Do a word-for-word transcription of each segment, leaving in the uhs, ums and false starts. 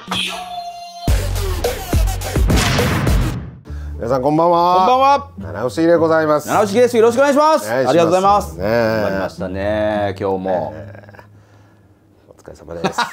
皆さんこんばんは。 こんばんは。 七不思議でございます。 七不思議です。よろしくお願いします。ありがとうございます。 ね、 頑張りましたね。今日も、 えー、お疲れ様です。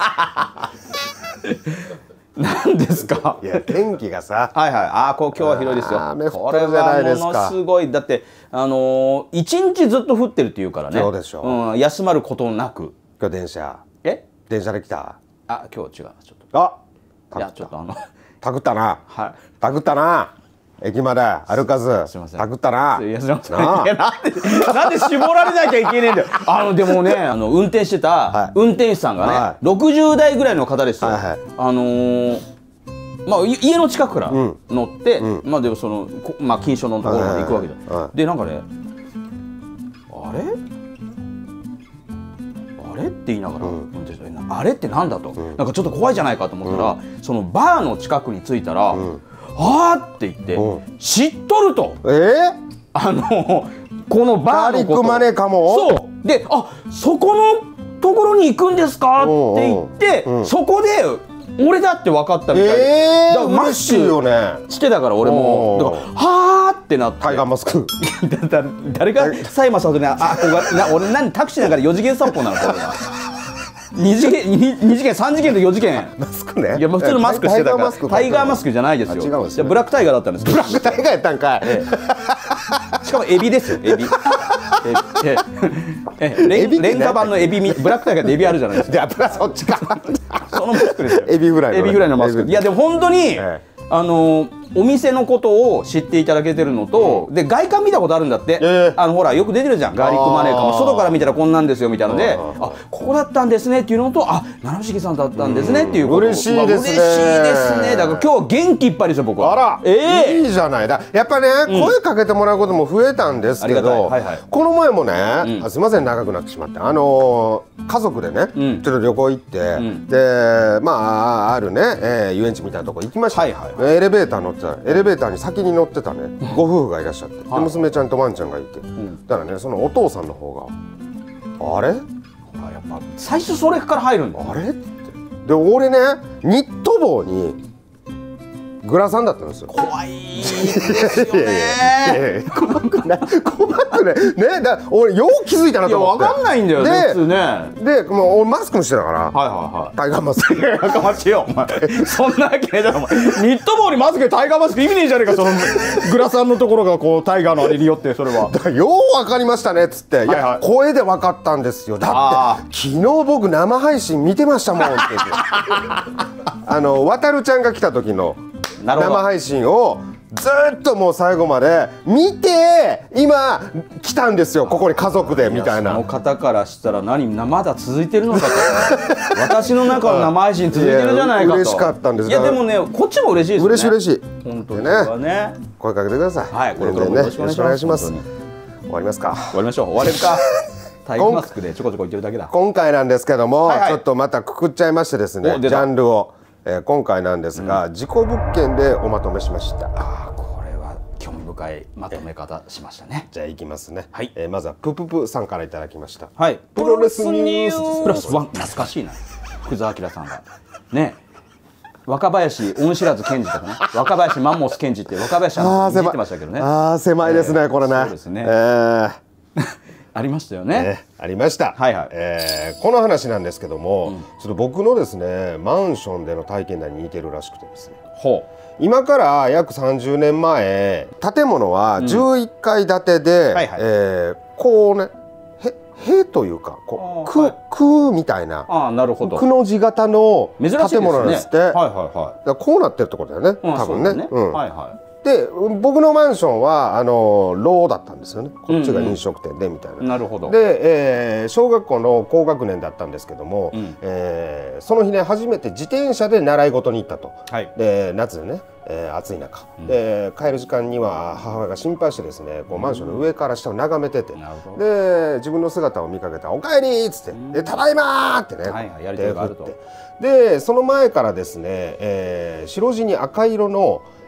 何ですか。 いや天気がさ、 はいはい、ああこう今日は広いですよ。 雨降ってるじゃないですか。 これはものすごい、だってあのー、一日ずっと降ってるっていうからね。 そうでしょう。 うん、休まることなく。 今日電車。 え？ 電車で来た。 あ、今日違うなちょっと。 あ、 いやちょっとあのたくったな。 はい。 たくったな。駅まで歩かず。 すいません。 たくったな。 いやすいません。なんでなんで絞られなきゃいけねえんだよ。あのでもね、あの運転してた運転手さんがね、はい、ろくじゅうだいぐらいの方ですよ。はいはい、あのー。まあ、家の近くから乗って、うん、まあでもその、まあ、近所のところまで行くわけだ、はい、でなんかねあれあれって言いながら、うん、あれってなんだと、うん、なんかちょっと怖いじゃないかと思ったら、うん、そのバーの近くに着いたら、うん、あーって言って、うん、知っとると、えー、あのこのバーのこと、ガーリックマネーかも、そうで、あ、そこのところに行くんですかって言って、うん、そこで俺だって分かったみたいで、 えー、だからマッシュよねしてたから俺もだからはーってなって、 タイガーマスクだ誰がサイマさんとね、あこがな俺何タクシーだからよ次元散歩なのこれはに次元に次元さん次元とよ次元マスクね、 いや普通のマスクしてたからタイガーマスクじゃないですよ。違うんですよ、ブラックタイガーだったんです。 ブラックタイガーやったんかい、ええ、しかもエビですよ、エビえええレンガ版のエビ、ブラックタイガーってエビあるじゃないですか。 じゃあそっちかそのマスクですよ。 エビぐらいのエビぐらいのマスク。いやでも本当に、ええ、あのお店のことを知っていただけてるのと、うん、で外観見たことあるんだって、えー、あのほらよく出てるじゃん、ガーリックマネーかも外から見たらこんなんですよみたいなので、あここだったんですねっていうのと、あ七不思議さんだったんですねっていうこと、 嬉しいですね、 まあ、嬉しいですね。だから今日元気いっぱいですよ僕は。 あら、えー、いいじゃないだ。やっぱね、うん、声かけてもらうことも増えたんですけど、はいはい、この前もね、うん、あすいません長くなってしまって、あのー、家族でね、うん、ちょっと旅行行って、うん、でまああるね、えー、遊園地みたいなとこ行きました、はいはい、エレベーター乗ってたらエレベーターに先に乗ってたねご夫婦がいらっしゃって、で娘ちゃんとワンちゃんがいて、だからねそのお父さんの方があれ、あやっぱ最初それから入るんだ、 あれってで俺ねニット帽にグラサンだったんですよ。 怖いですよね。 怖くない怖くないね。だ俺よう気づいたなと思って。 いやわかんないんだよね普通ね。 でもう俺マスクもしてたから、はいはいはい、タイガーマスクやかましいよお前そんなわけねえだろお前。ニット帽にマスクでタイガーマスク意味ねえじゃねえか、そのグラサンのところがこうタイガーのあれによって。それはだからよう分かりましたねっつって、いや声で分かったんですよ、だって昨日僕生配信見てましたもんって言ってあの渡るちゃんが来た時の生配信をずっともう最後まで見て今来たんですよ、ここに家族でみたいな。 その方からしたら何まだ続いてるのかと私の中の生配信続いてるじゃないかと。 嬉しかったんです。 いやでもねこっちも嬉しいですね。 嬉しい嬉しい本当にね、 声かけてください。 はい、これからもよろしくお願いします。 終わりますか。 終わりましょう。終われるかタイガーマスクでちょこちょこ言ってるだけだ。 今回なんですけども、ちょっとまたくくっちゃいましてですね、ジャンルをえー、今回なんですが、うん、事故物件でおまとめしました。 あ、これは興味深いまとめ方しましたね。 じゃあいきますね、 はい、 えー、まずはプププさんからいただきました。 はい、 プロレスニュースプラスワン、懐かしいな福澤明さんがね、若林恩知らず検事とかね、若林マンモス検事って若林さんが言ってましたけどね。 ああ狭いですね、えー、これね。 そうですね、 えーありましたよね、 えー、ありました、はいはい、えー、この話なんですけども、うん、ちょっと僕のですねマンションでの体験談に似てるらしくてですね、ほう今から約さんじゅうねんまえ、建物はじゅういっかい建てで、こうね塀というかこうくくみたいな、あ、なるほど、くの字型の建物なんですって。はいはいはい、こうなってるってことだよね、多分ね。はいはい。で僕のマンションはあのローだったんですよね。こっちが飲食店でみたいな。なるほど。で、えー、小学校の高学年だったんですけども、うん、えー、その日ね初めて自転車で習い事に行ったと。はい、で夏でね、えー、暑い中、うん、で帰る時間には母親が心配してですね、こうマンションの上から下を眺めてて、うん、で自分の姿を見かけたら「おかえり!」っつって「うん、でただいま!」ってね、はいはい、やり手があると。でその前からですね、えー、白地に赤色の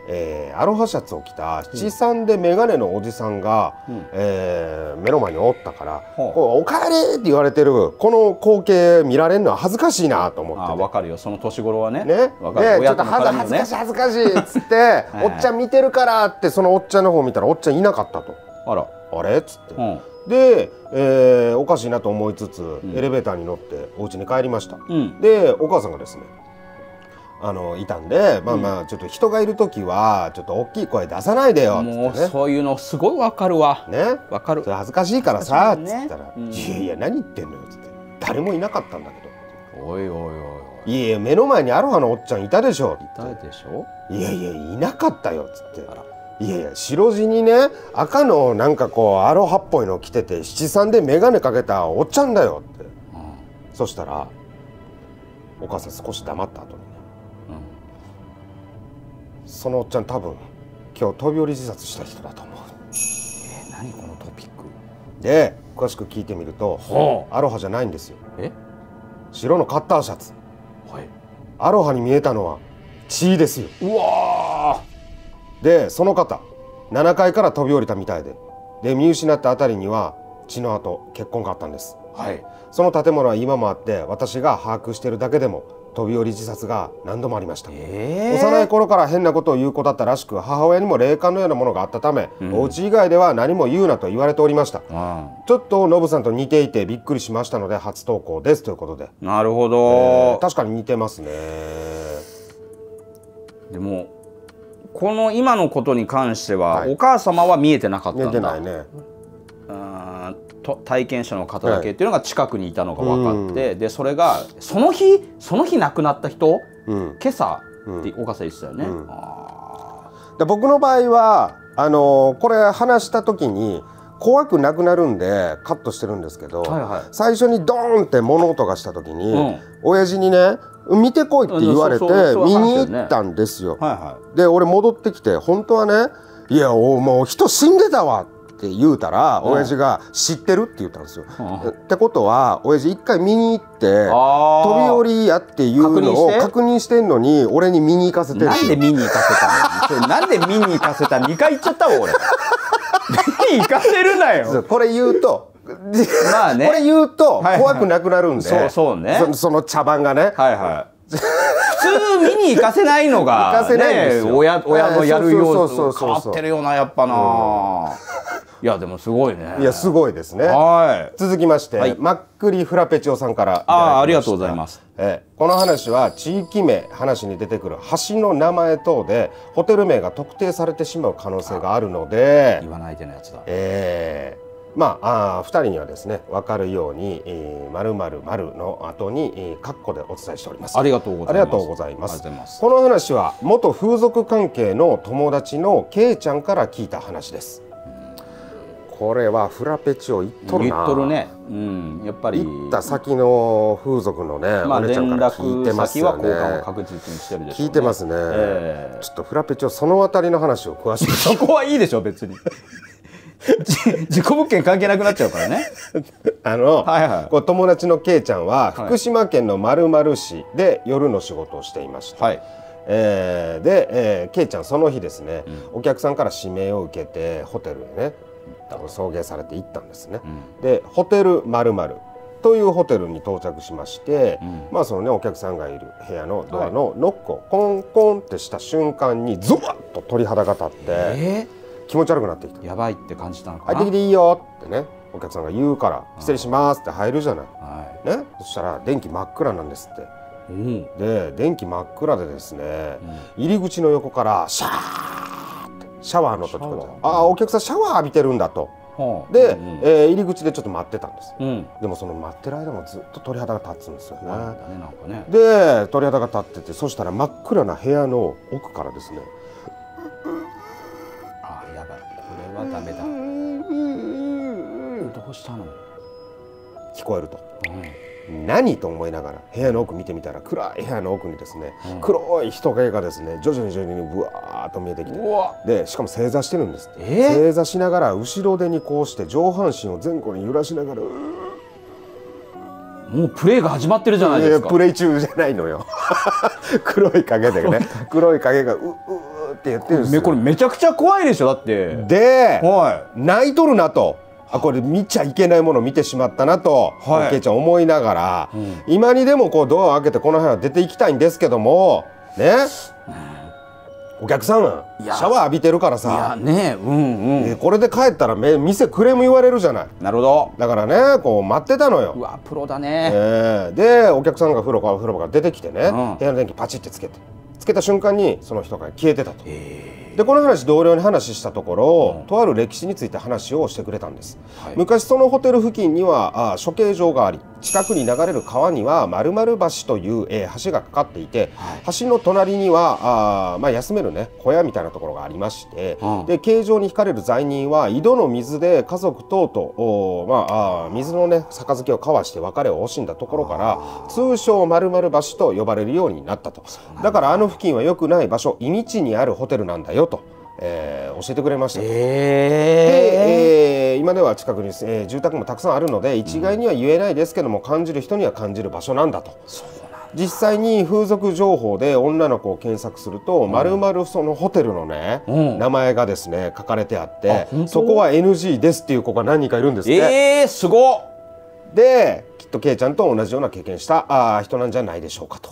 えー、アロハシャツを着た七三で眼鏡のおじさんが、うん、えー、目の前におったから「こうおかえり!」って言われてるこの光景見られるのは恥ずかしいなと思って、ね、 あ、分かるよ、その年頃はね。 ね、でちょっと恥ずかしい恥ずかしいっつって「おっちゃん見てるから」ってそのおっちゃんの方見たらおっちゃんいなかったと。 あら、 あれっつって、うん、で、えー、おかしいなと思いつつ、うん、エレベーターに乗ってお家に帰りました、うん、でお母さんがですねあのいたんで、まあまあちょっと人がいる時はちょっと大きい声出さないでよっつって、ね、 もうそういうのすごいわかるわね、 わかる、 それ恥ずかしいからさっつったら「いやいや何言ってんのよ」っつって「誰もいなかったんだけど」 おいおいおいおい、いやいや目の前にアロハのおっちゃんいたでしょ」 いたでしょ、 いやいやいなかったよ」っつって。いやいや白地にね赤のなんかこうアロハっぽいの着てて七三で眼鏡かけたおっちゃんだよって、うん、そしたらお母さん少し黙った後に、うん、そのおっちゃん多分今日飛び降り自殺した人だと思う。 えー、何このトピックで詳しく聞いてみると、はあ、アロハじゃないんですよ。 え白のカッターシャツ、 はい、 アロハに見えたのは血ですよ。 うわー、 でその方ななかいから飛び降りたみたいで、で見失ったあたりには血の跡血痕があったんです、はい、その建物は今もあって私が把握しているだけでも飛び降り自殺が何度もありました、えー、幼い頃から変なことを言う子だったらしく母親にも霊感のようなものがあったため、うん、お家以外では何も言うなと言われておりました、うん、ちょっとノブさんと似ていてびっくりしましたので初投稿ですということで。 なるほど、 えー、確かに似てますね。 でもこの今のことに関しては、はい、お母様は見えてなかったんだ。 見えてないね。 うんと体験者の方だけっていうのが近くにいたのが分かって、はい、でそれがその日その日亡くなった人、うん、今朝ってお母さん言ってたよね、うん、 あで僕の場合はあのー、これ話した時に怖くなくなるんでカットしてるんですけど、はいはい、最初にドーンって物音がした時に、うん、親父にね見てこいって言われて見に行ったんですよ。で俺戻ってきて本当はね「いやおもう人死んでたわ」って言うたら、うん、親父が「知ってる?」って言ったんですよ。うん、ってことは親父一回見に行って飛び降りやっていうのを確認してんのに俺に見に行かせてる。 なんで見に行かせたの？なんで見に行かせたの？にかい行っちゃったわ俺。見に行かせるなよ。 これ言うとまあね、これ言うと怖くなくなるんで、 そうそうね、 そ, その茶番がね、 はいはい、普通見に行かせないのが、ね、行かせないんですよ。親, 親のやるようと変わってるよなやっぱな、うん、いやでもすごいね。 いやすごいですね。はい、続きまして、はい、マックリフラペチオさんからいただきました。 あ, ありがとうございます。 えこの話は地域名話に出てくる橋の名前等でホテル名が特定されてしまう可能性があるので、 言わないでのやつだ。 えーまあ、あふたりにはですね分かるように「えー、〇〇〇の後に、えー、カッコでお伝えしております。 ありがとうございます。 ありがとうございます。この話は元風俗関係の友達のケイちゃんから聞いた話です。これはフラペチオ言っとるな。 言っとるね。うん、やっぱり行った先の風俗のね、まあ、お姉ちゃんから聞いてますよね。 連絡先は交換を確実にしてるでしょうね。 聞いてますね、えー、ちょっとフラペチオそのあたりの話を詳しくそこはいいでしょ別に自己物件関係なくなっちゃうからね。 あの、はいはい、こう友達のケイちゃんは福島県の〇〇市で夜の仕事をしていました。はい、えー、で、えー、ケイちゃんその日ですね、うん、お客さんから指名を受けてホテルへね送迎されて行ったんですね。うん、でホテル〇〇というホテルに到着しまして、うん、まあそのねお客さんがいる部屋のドアのノックをコンコンってした瞬間にゾワッと鳥肌が立って、えー気持ち悪くなってきた。 やばいって感じたのかな。 入ってきていいよってねお客さんが言うから失礼しますって入るじゃない、はい、ね、そしたら電気真っ暗なんですって、うん、で電気真っ暗でですね、うん、入り口の横からシャーってシャワーの音聞こえて、ああお客さんシャワー浴びてるんだと、はあ、で、うんうん、えー、入り口でちょっと待ってたんです、うん、でもその待ってる間もずっと鳥肌が立つんですよね、ねなんかね、で鳥肌が立っててそしたら真っ暗な部屋の奥からですねダメだ。どうしたの？ 聞こえると、うん、何と思いながら部屋の奥見てみたら暗い部屋の奥にですね、うん、黒い人影がですね徐々に徐々にぶわーっと見えてきて、でしかも正座してるんですって、えー、正座しながら後ろ手にこうして上半身を前後に揺らしながらもうプレイが始まってるじゃないですか。 プレイ中じゃないのよ黒い影でね黒い影がううっって言ってるんですよ。 これめちゃくちゃ怖いでしょだって。 で、 はい、 泣いとるなと。あ、これ見ちゃいけないものを見てしまったなと、はい、ケイちゃん思いながら、うん、今にでもこうドアを開けてこの部屋出ていきたいんですけどもね、うん、お客さんはシャワー浴びてるからさ、いやね、うんうん、これで帰ったら店クレーム言われるじゃない。 なるほど。 だからねこう待ってたのよ。 うわプロだね、 えー、でお客さんが風呂から風呂から出てきてね、うん、部屋の電気パチってつけてつけた瞬間にその人が消えてたと。でこの話同僚に話したところ、うん、とある歴史について話をしてくれたんです、はい、昔そのホテル付近にはあ処刑場があり近くに流れる川には〇〇橋という、えー、橋がかかっていて、はい、橋の隣にはあ、まあ、休める、ね、小屋みたいなところがありまして、うん、で刑場に引かれる罪人は井戸の水で家族等とお、まあ、あ水の、ね、杯を交わして別れを惜しんだところから通称〇〇橋と呼ばれるようになったと。だからあの付近は良くない場所、いみちにあるホテルなんだよと、えー、教えてくれました。えー、で、えー、今では近くに、えー、住宅もたくさんあるので一概には言えないですけども、うん、感じる人には感じる場所なんだと。そうなんだ。実際に風俗情報で女の子を検索すると、まるまるそのホテルのね、うん、名前がですね書かれてあって、そこは エヌジー ですっていう子が何人かいるんですって。 えー、すごっ。 できっとケイちゃんと同じような経験したあ人なんじゃないでしょうかと。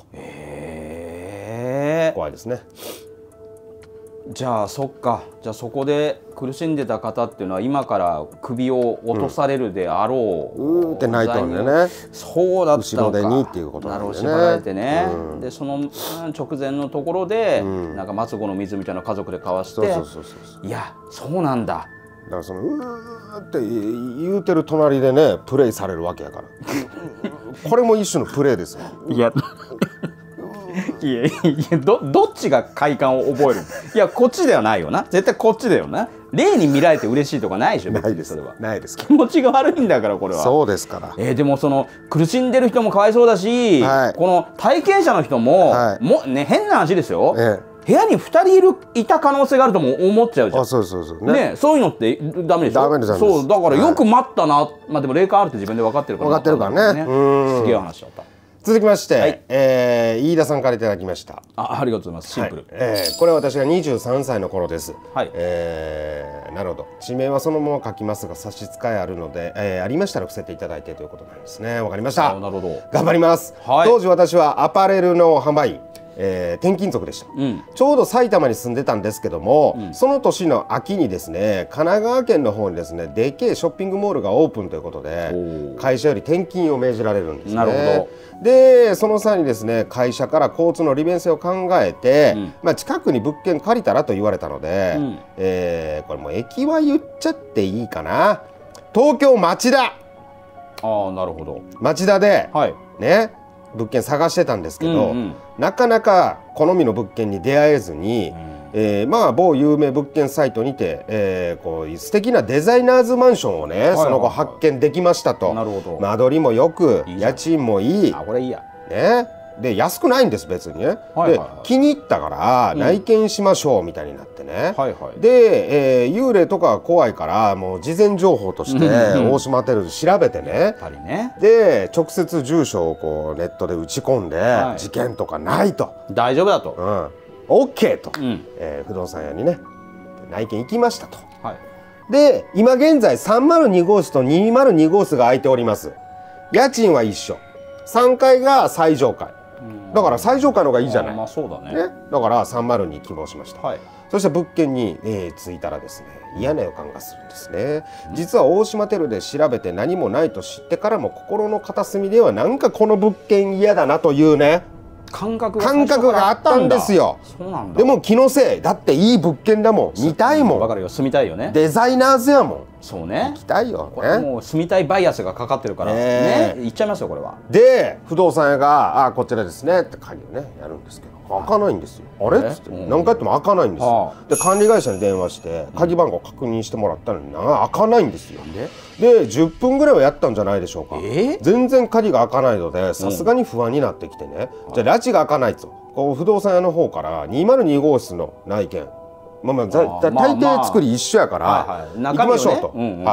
えー、 怖いですね。 じゃあそっか、じゃあそこで苦しんでた方っていうのは今から首を落とされるであろう、 うん、うーって泣いたんだよね。 そうだったのか。 後ろ手にっていうことなんだよね。 縛られてね、うん、でその直前のところで、うん、なんか末子の水みたいな家族で交わして、いやそうなんだ。 だからそのうーって言うてる隣でねプレイされるわけやからこれも一種のプレイですよ。 いやいやいや ど, どっちが快感を覚える。いやこっちではないよな、絶対こっちだよな。例に見られて嬉しいとかないでしょ。 ないです。それはないです。 気持ちが悪いんだからこれは。 そうですから、 えー、でもその苦しんでる人もかわいそうだし、はい、この体験者の人も、はい、もね変な話ですよ、ええ、部屋にふたりいるいた可能性があるとも思っちゃうじゃん。 あ、そうそうそう、 ね、ね、そういうのってダメでしょ。ダメです。そうだからよく待ったな、はい、まあでも霊感あるって自分で分かってるから分かってるからね。 うん、すげえ話だった。 続きまして、はい、えー、飯田さんからいただきました。 あ、ありがとうございます。シンプル。 はい、えー、これは私がにじゅうさんさいの頃です。はい、えー、なるほど。地名はそのまま書きますが差し支えあるので、えー、ありましたら伏せていただいてということなんですね。わかりました。 なるほど。 頑張ります。はい、当時私はアパレルの販売員、えー、転勤族でした、うん、ちょうど埼玉に住んでたんですけども、うん、その年の秋にですね神奈川県の方にですねでっけえショッピングモールがオープンということで会社より転勤を命じられるんですね。なるほど。でその際にですね会社から交通の利便性を考えて、うん、まあ、近くに物件借りたらと言われたので、うん、えー、これもう駅は言っちゃっていいかな、東京町田。 ああ、なるほど。 町田で、はい、ね物件探してたんですけど、うんうん、なかなか好みの物件に出会えずに、うん、えー、まあ某有名物件サイトにて、えー、こう素敵なデザイナーズマンションをね、はいはいはい、その後発見できましたと。なるほど。間取りもよくいい家賃もいい。 あ、これいいや。 ね。で安くないんです別にね、はいはいはい、で気に入ったから内見しましょうみたいになってね、うん、はいはい、で、えー、幽霊とか怖いからもう事前情報として大島ホテルで調べてね、やっぱりね、で直接住所をこうネットで打ち込んで、はい、事件とかないと、 大丈夫だと、 うん、OK と、うん、えー、不動産屋にね内見行きましたと、はい、で今現在さんまるに号室とにまるに号室が空いております。家賃は一緒、さんかいが最上階だから最上階の方がいいじゃない。 まあそうだね。 ね、だからさんまるに希望しました。はい、そして物件に、えー、着いたらですね嫌な予感がするんですね。うん、実は大島テルで調べて何もないと知ってからも心の片隅ではなんかこの物件嫌だなというね感覚が感覚があったんですよ。 そうなんだ。 でも気のせいだっていい物件だもん、見たいもん。 わかるよ、住みたいよね。 デザイナーズやもん。 そうね、 行きたいよね。 これもう住みたいバイアスがかかってるからね、行っちゃいますよこれは。 で不動産屋が「あこちらですね」って鍵をねやるんですけど開かないんですよ。あれっつって何回やっても開かないんですよ。で管理会社に電話して鍵番号確認してもらったのにな開かないんですよ。でじゅっぷんぐらいはやったんじゃないでしょうか。全然鍵が開かないのでさすがに不安になってきてね、じゃあ拉致が開かないとこう不動産屋の方からにまるに号室の内見、まあまあ大抵作り一緒やから行きましょうと。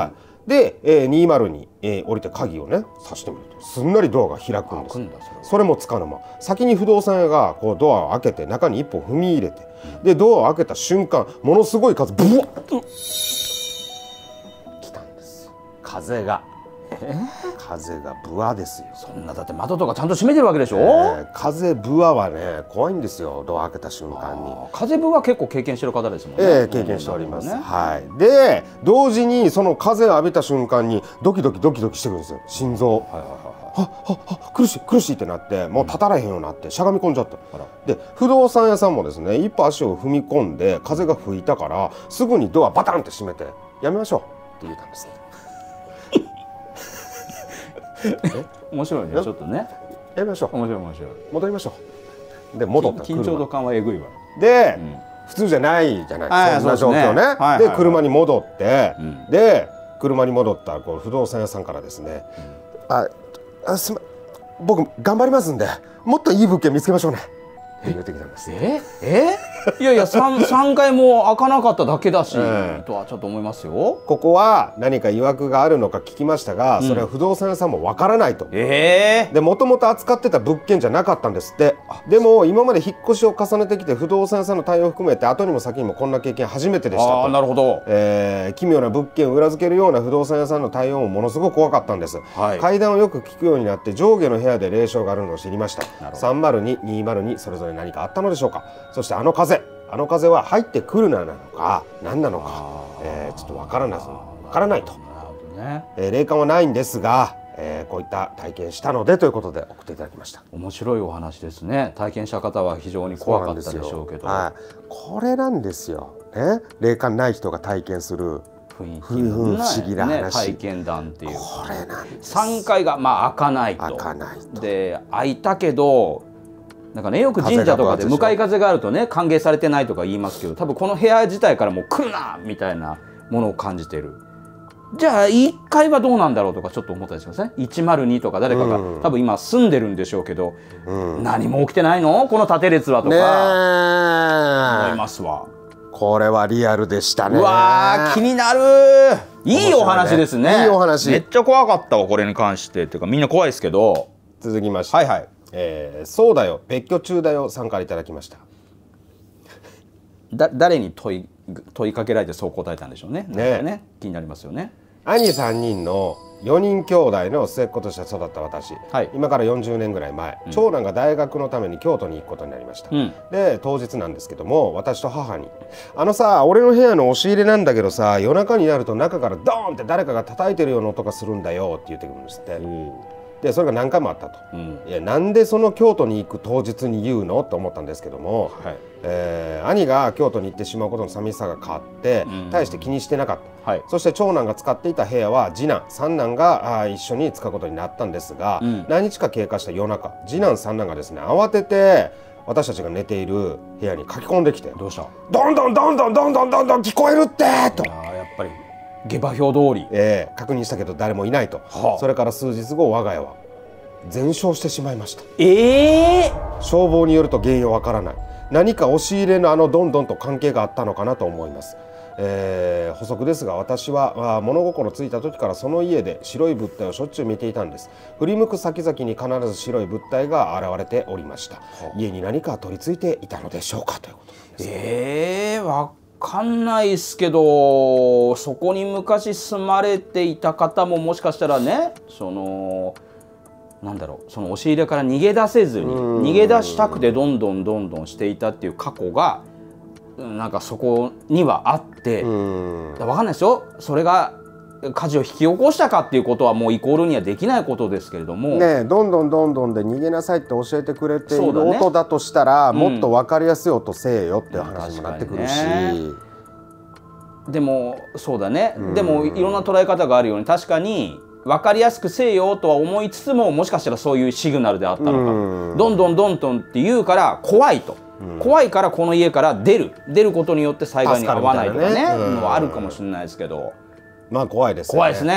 で、えー、にひゃくに、えー、降りて鍵をね挿してみるとすんなりドアが開くんです。それもつかの間、先に不動産屋がこうドアを開けて中に一歩踏み入れて、うん、でドアを開けた瞬間ものすごい風ブワッと来たんです。風が。えー、風がブワですよ。 そんなだって窓とかちゃんと閉めてるわけでしょ、えー、風ブワはね怖いんですよ。ドア開けた瞬間に。 風ブワ結構経験してる方ですもんね。 えー、経験しております、ね、はい。で同時にその風を浴びた瞬間にドキドキドキドキしてくるんですよ、心臓。はいはいはい、はっはっ苦しい苦しいってなってもう立たれへんようになってしゃがみ込んじゃった、うん、で不動産屋さんもですね一歩足を踏み込んで風が吹いたからすぐにドアバタンって閉めてやめましょうって言ったんですね。 面白いね、ちょっとね。 やめましょう。 面白い面白い。 戻りましょう。で戻った。 緊張感はえぐいわ。 で、うん、普通じゃないじゃない、そんな状況ね。はい、で車に戻って、うん、で車に戻ったこう不動産屋さんからですね、うん、ああすま僕頑張りますんでもっといい物件見つけましょうねって言ってきたんです。 ええいやいや 3, さんかいも開かなかっただけだし、えー、とはちょっと思いますよ。 ここは何か曰くがあるのか聞きましたが、うん、それは不動産屋さんもわからないと。 えー、 でもともと扱ってた物件じゃなかったんですって。でも今まで引っ越しを重ねてきて不動産屋さんの対応を含めて後にも先にもこんな経験初めてでしたと。 あ、なるほど、 えー、奇妙な物件を裏付けるような不動産屋さんの対応もものすごく怖かったんです、はい、階段をよく聞くようになって上下の部屋で霊障があるのを知りました。さんまるに、にひゃくにそれぞれ何かあったのでしょうか。そしてあの風あの風は入ってくるなのか何なのか、えー、ちょっとわからないわからないと、ねえー、霊感はないんですが、えー、こういった体験したのでということで送っていただきました。 面白いお話ですね。体験した方は非常に怖かったでしょうけど、 はい、これなんですよ、ね、霊感ない人が体験する雰囲気不思議な話、ね、 体験談っていう。 これなんです。 さんかいがまあ開かないと。 開かないと。 で開いたけどなんかね、よく神社とかで向かい風があるとね歓迎されてないとか言いますけど、多分この部屋自体からもう来るなみたいなものを感じてる。じゃあいっかいはどうなんだろうとかちょっと思ったりしますね。いちまるにとか誰かが、うん、多分今住んでるんでしょうけど、うん、何も起きてないのこの縦列はとか思いますわ。 これはリアルでしたね。 うわー気になる。いいお話ですね。 いいお話。 めっちゃ怖かったわこれに関して。っていうかみんな怖いですけど。 続きまして、 はいはい、 えー、そうだよ別居中だよさんからいただきました。 だ誰に問い問いかけられてそう答えたんでしょうね。ね、ね、気になりますよね。 兄さんにんのよにん兄弟の末っ子として育った私、はい、今からよんじゅうねんぐらい前、うん、長男が大学のために京都に行くことになりました、うん、で当日なんですけども私と母に「あのさ俺の部屋の押し入れなんだけどさ夜中になると中からドーンって誰かが叩いてるような音がするんだよ」って言ってくるんですって。うん、でそれが何回もあったと、うん、いやなんでその京都に行く当日に言うのと思ったんですけども、はい、えー、兄が京都に行ってしまうことの寂しさが変わって、うん、大して気にしてなかった、はい、そして長男が使っていた部屋は次男三男があ一緒に使うことになったんですが、うん、何日か経過した夜中次男三男がですね慌てて私たちが寝ている部屋に書き込んできて「 どうした？ どんどんどんどんどんどんどんどん聞こえるって!」と。 あやっぱり下馬評通り、 えー、確認したけど誰もいないと、はあ、それから数日後我が家は全焼してしまいました。 えー、 消防によると原因はわからない。何か押し入れのあのどんどんと関係があったのかなと思います、えー、補足ですが私は物心ついた時からその家で白い物体をしょっちゅう見ていたんです。振り向く先々に必ず白い物体が現れておりました、はあ、家に何か取り付いていたのでしょうかということなんです。 えー、わかんないですけどそこに昔住まれていた方ももしかしたらねそのなんだろうその押し入れから逃げ出せずに逃げ出したくてどんどんどんどんしていたっていう過去がなんかそこにはあって分かんないですよ。それが火事を引き起こしたかっていうことはもうイコールにはできないことですけれどもね、どんどんどんどんで逃げなさいって教えてくれている音だとしたら、ね、もっと分かりやすい音せえよっていう話にもなってくるし、ね、 でもそうだね、でもいろんな捉え方があるように確かに分かりやすくせえよとは思いつつももしかしたらそういうシグナルであったのか、どんどんどんどんって言うから怖いと、怖いからこの家から出る出ることによって災害に遭わないとかねのはあるかもしれないですけど、 まあ怖いですね。 怖いですね。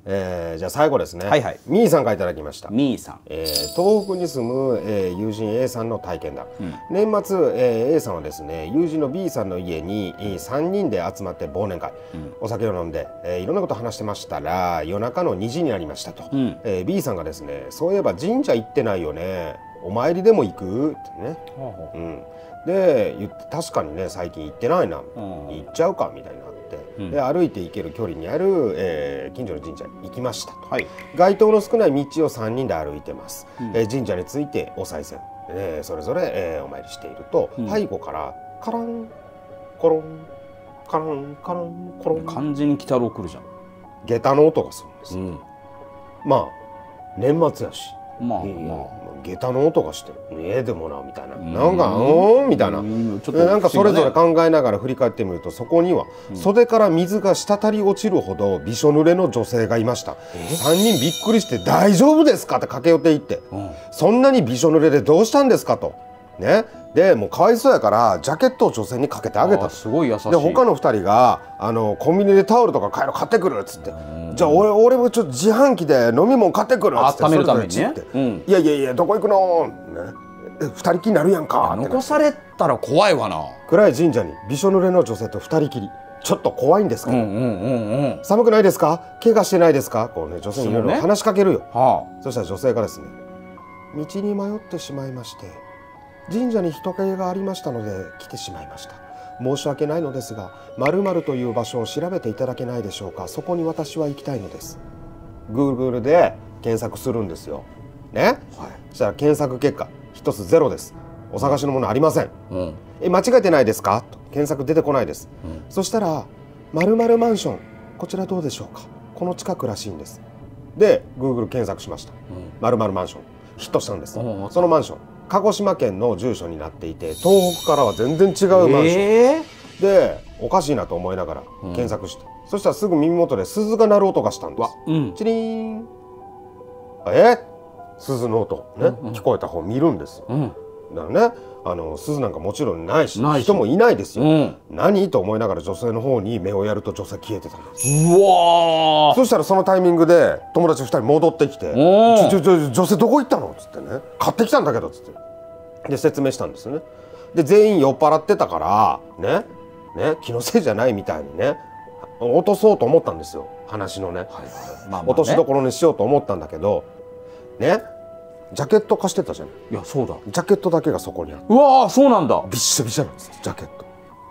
えー、じゃあ最後ですね。 はいはい。 みーさんからいただきました。 みーさん、 えー、東北に住む、えー、友人 A さんの体験談、うん、年末、えー、A さんはですね友人の B さんの家に、えー、さんにんで集まって忘年会、うん、お酒を飲んで、えー、いろんなこと話してましたら夜中のにじになりましたと、うん、えー、B さんがですねそういえば神社行ってないよね、お参りでも行くってね、うん、で言って確かにね最近行ってないな、行っちゃうかみたいな。で歩いて行ける距離にある、えー、近所の神社に行きましたと、はい、街灯の少ない道をさんにんで歩いてます、うん、えー、神社についてお賽銭、えー、それぞれ、えー、お参りしていると、うん、背後からカランコロンカランカランコロン、 完全に鬼太郎来るじゃん。 下駄の音がするんです、うん、まあ年末やし、まあ、えー、まあ下駄の音がしてええでもなみたいな、なんかうんみたいな、なんかそれぞれ考えながら振り返ってみるとそこには袖から水が滴り落ちるほどびしょ濡れの女性がいました。さんにんびっくりして大丈夫ですかって駆け寄っていって、そんなにびしょ濡れでどうしたんですかとね。でもうかわいそうやからジャケットを女性にかけてあげた。 すごい優しい。 で他のふたりがあのコンビニでタオルとか買える買ってくるっつって、じゃあ俺俺もちょっと自販機で飲み物買ってくるっつって、 温めるためにね、 うん、いやいやいやどこ行くの、ね、ふたりきりになるやんか。 残されたら怖いわな。 暗い神社にびしょ濡れの女性とふたりきり、ちょっと怖いんですから、寒くないですか、怪我してないですか、こうね女性にいろいろ話しかけるよ、ね、はあ、そしたら女性がですね、道に迷ってしまいまして神社に人影がありましたので来てしまいました。申し訳ないのですが〇〇という場所を調べていただけないでしょうか、そこに私は行きたいのです。 Google で検索するんですよね、はい、そしたら検索結果一つゼロです。お探しのものありません、うん、え間違えてないですかと検索出てこないです、うん、そしたら〇〇マンションこちらどうでしょうか、この近くらしいんです。で Google 検索しました、うん、〇〇マンションヒットしたんです、うん、そのマンション鹿児島県の住所になっていて東北からは全然違うマンション、えー、でおかしいなと思いながら検索して、うん、そしたらすぐ耳元で鈴が鳴る音がしたんです、うん、チリーン、え鈴の音ね、うんうん、聞こえた方見るんです、うん、だからねあの鈴なんかもちろんないし人もいないですよ、うん、何と思いながら女性の方に目をやると女性消えてたんです。うわー、そしたらそのタイミングで友達ふたり戻ってきて「ちょちょ女性どこ行ったの?」っつってね「買ってきたんだけど」っつってで説明したんですね。で全員酔っ払ってたからねね気のせいじゃないみたいにね落とそうと思ったんですよ話のね、はいはい、まあまあね、落としどころにしようと思ったんだけどねジャケット貸してたじゃない。 いやそうだ、 ジャケットだけがそこにある。 うわーそうなんだ。 びっしょびしょなんですジャケット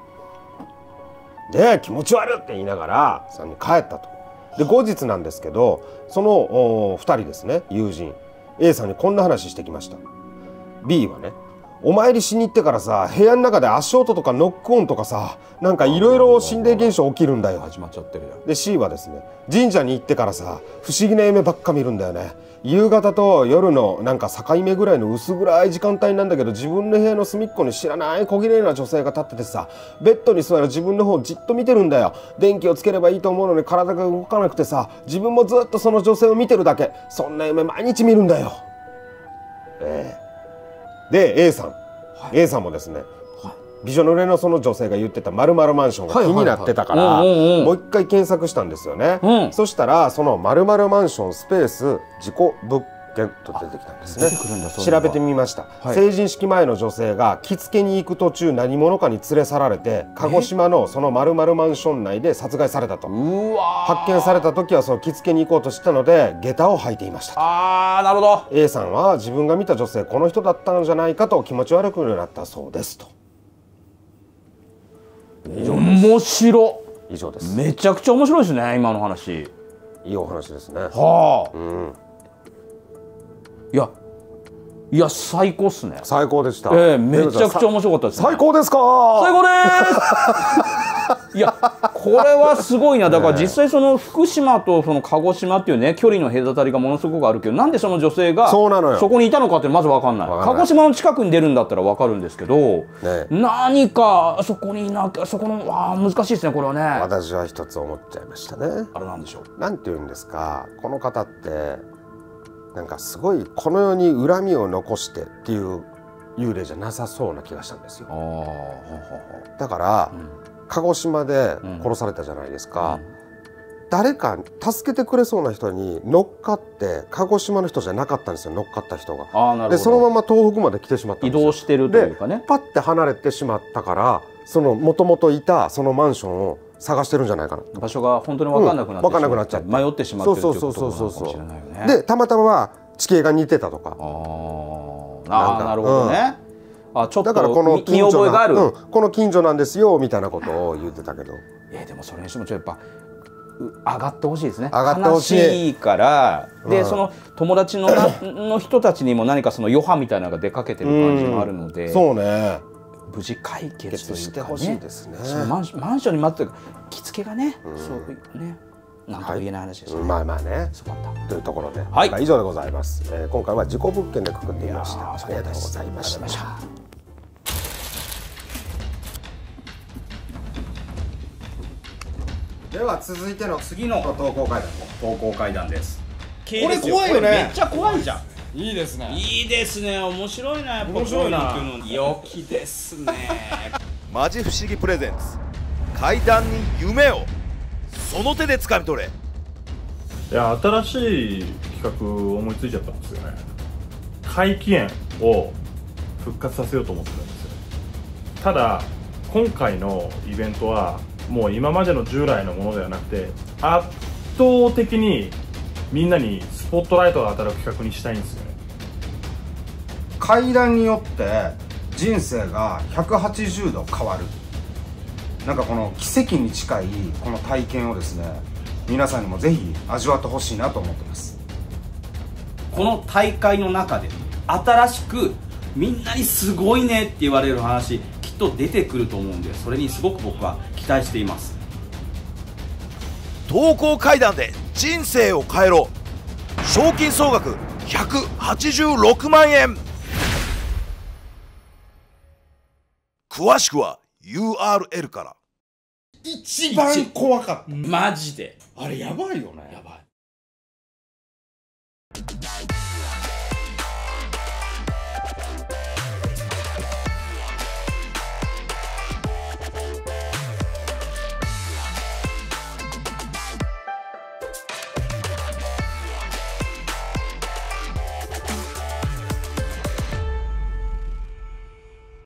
で気持ち悪いって言いながらさんにん帰ったと。で後日なんですけどそのふたりですね友人 A さんにこんな話してきました。 B はねお参りしに行ってからさ部屋の中で足音とかノックオンとかさなんかいろいろ心霊現象起きるんだよ。 始まっちゃってるよ。 で C はですね神社に行ってからさ不思議な夢ばっか見るんだよね。夕方と夜のなんか境目ぐらいの薄暗い時間帯なんだけど自分の部屋の隅っこに知らない小綺麗な女性が立っててさベッドに座る自分の方をじっと見てるんだよ。電気をつければいいと思うのに体が動かなくてさ自分もずっとその女性を見てるだけ。そんな夢毎日見るんだよ。ええ、で A さん、はい、A さんもですね、はい、びしょ濡れのその女性が言ってた〇〇マンションが気になってたからもう一回検索したんですよね、うん、そしたらその〇〇マンションスペース事故物件と出てきたんですね。調べてみました、はい、成人式前の女性が着付けに行く途中何者かに連れ去られて鹿児島のその〇〇マンション内で殺害されたと。うわ発見された時はその着付けに行こうとしたので下駄を履いていましたと。 あーなるほど。 A さんは自分が見た女性この人だったのじゃないかと気持ち悪くなったそうですと。 以上です。面白以上です。 めちゃくちゃ面白いですね今の話。 いいお話ですね。 はあ、うん、いやいや最高っすね。 最高でした。 えー、めちゃくちゃ面白かったですね。 最高ですか。 最高ですいやこれはすごいな。だから実際その福島とその鹿児島っていうね距離の隔たりがものすごくあるけどなんでその女性がそこにいたのかってまず分かんない。鹿児島の近くに出るんだったら分かるんですけど、ね、何かそこになんかそこのあ難しいですねこれはね。 私は一つ思っちゃいましたね。 あれなんでしょう。 なんていうんですかこの方ってなんかすごいこの世に恨みを残してっていう幽霊じゃなさそうな気がしたんですよ。あだから、うん、鹿児島で殺されたじゃないですか、うん、 誰か助けてくれそうな人に乗っかって、鹿児島の人じゃなかったんですよ、乗っかった人が。あ、なるほど。でそのまま東北まで来てしまったんですよ。 移動してるというかね。 でパッて離れてしまったから、そのもともといたそのマンションを探してるんじゃないかな。 場所が本当に分かんなくなって、うん、分かんなくなっちゃって迷ってしまってるっていうことなのかもしれないよね。 でたまたま地形が似てたとか。ああ、なるほどね。うん、あ、ちょっとだからこの見覚えがある、 うん、この近所なんですよみたいなことを言ってたけど。 えー、でもそれにしてもちょっとやっぱ上がってほしいですね。 上がってほしい。 悲しいから、で、うん、その友達のの人たちにも何かその余波みたいなのが出かけてる感じもあるので、 うん、そうね。 無事解決というか、ね、 してほしいですね。 そのマンション、マンションに待ってる着付けがね、うん、そういうね、なんとも言えない話ですね。 はい、まあまあね。 そうだったというところで、 はい、 以上でございます。えー、今回は事故物件でくくってみました。ありがとうございました。では続いての次の投稿階段投稿階段です。 これ怖いよね。 めっちゃ怖いじゃん。 いいですね。 いいですね。面白いな。やっぱ面白いな。 良きですね。 マジ不思議プレゼンツ。階段に夢をその手で掴み取れ。 いや、新しい企画を思いついちゃったんですよね。怪奇園を復活させようと思ってるんですよ。ただ今回のイベントはもう今までの従来のものではなくて、圧倒的にみんなにスポットライトが当たる企画にしたいんですよね。 階段によって人生がひゃくはちじゅうど変わる、なんかこの奇跡に近いこの体験をですね、皆さんにもぜひ味わってほしいなと思ってます。 この大会の中で新しくみんなにすごいねって言われる話きっと出てくると思うんで、それにすごく僕は期待しています。 投稿階段で人生を変えろ。賞金総額ひゃくはちじゅうろくまんえん。詳しくは ユーアールエル から。 一番怖かった。 マジであれやばいよね。 やばい。